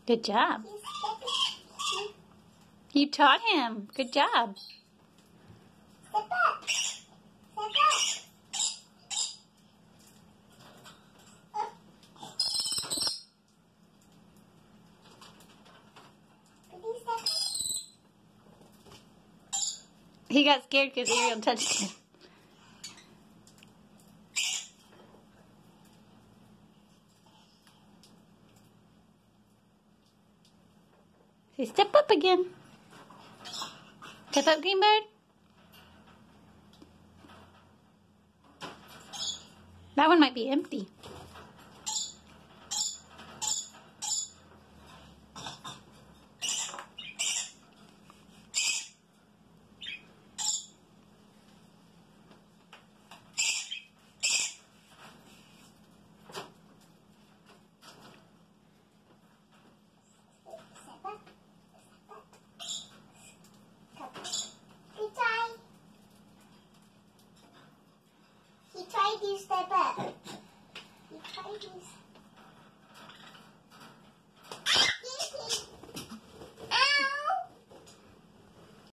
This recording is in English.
Good job. You taught him. Good job. Step up. Step up. He got scared because Ariel touched him. Say, step up again. Step up, Greenbird. That one might be empty. He tried to step up. He tried to